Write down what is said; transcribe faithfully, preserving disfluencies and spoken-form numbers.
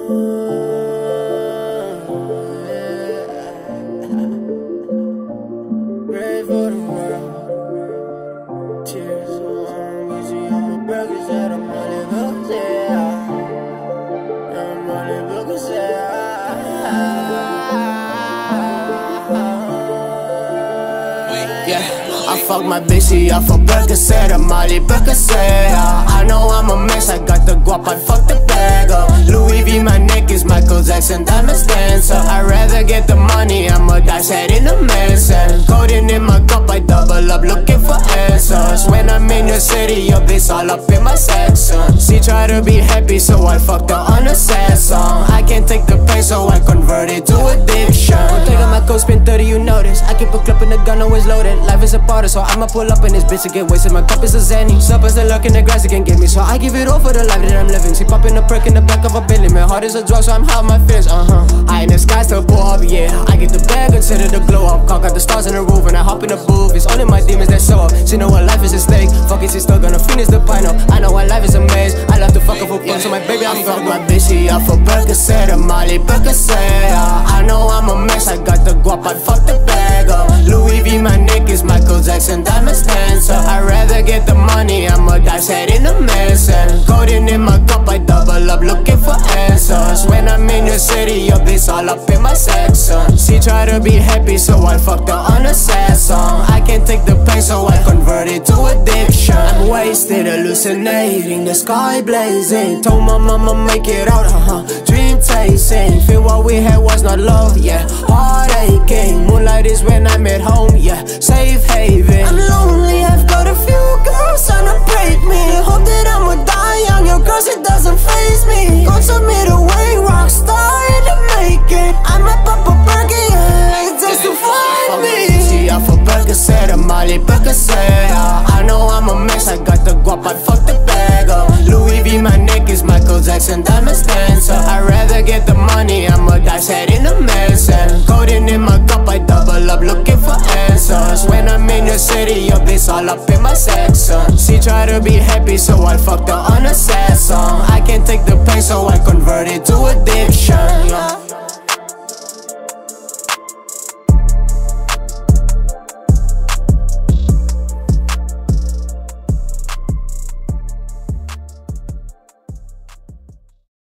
Pray for the world. Tears on easy on the burgers that I'm only looking at. I'm only looking at. Yeah, I fuck my bitch, she off a Percocet, I'm only Percocet. I know I'm a mess, I got the guap, I fuck the bag up. Louis V, my neck is Michael Jackson, diamond dancer. I'd rather get the money, I'ma dice head in a mess. And coding in my cup, I double up looking for answers. When I'm in the city, your bitch all up in my section. She try to be happy, so I fucked her on a sad song. I can't take the pain, so I convert it to addiction. Take on my coat, spin thirty, you know this. I keep a clip and the gun always loaded. Life is a party, so I'ma pull up in this bitch to get wasted. My cup is a Zanny. Suppers that lurk in the grass, it can get me, so I give it all for the life that I'm living. See, popping a perk in the back of a Billy. My heart is a drug, so I'm high my fears, uh-huh. I in the sky still pull up, yeah. I get the bag, consider the glow up. Cock out the stars in the roof, and I hop in the booth. It's only my demons that show up. She know what life is at stake. Fuck it, she still gonna finish the pint up. I know what life is a maze. I love to fuck her for fun, so my baby, I'm fuck my bitch, she off a Percocet, a Molly Percocet. I know I'm a mess, I got the guap, I fuck the bag up. Louis V, my neck is Michael Jackson, diamond dancer. I'd rather get the money, I'ma dice head in a mess. And coding in my cup, I double up looking for answers. When I'm in the city, your bitch all up in my section. She try to be happy, so I fucked her on a sad song. I can't take the pain, so I convert it to addiction. I'm wasted, hallucinating, the sky blazing. Told my mama make it out, uh-huh. Dream chasing, feel what we had was not love, yeah. Heart aching, moonlight is when I'm at home, yeah. Safe haven. I'm lonely, I've got a few girls trying to break me. Hope that I'ma die young, your girls, it doesn't faze me. Gon' submit away, rock star in the making. I might pop a Perky, yeah, just to find me. She off a Percocet, a Molly Percocet. I know I'm a mess, I got the guap, I fuck the bag up. Louis V, my neck is Michael Jackson, diamond dancer. I'd rather get the money, I'ma dice head in a mess. And coding in my cup, I double up looking for answers. When I'm in the city, your bitch all up in my section. She try to be happy, so I fucked her on a sad song. I can't take the pain, so I convert it to addiction.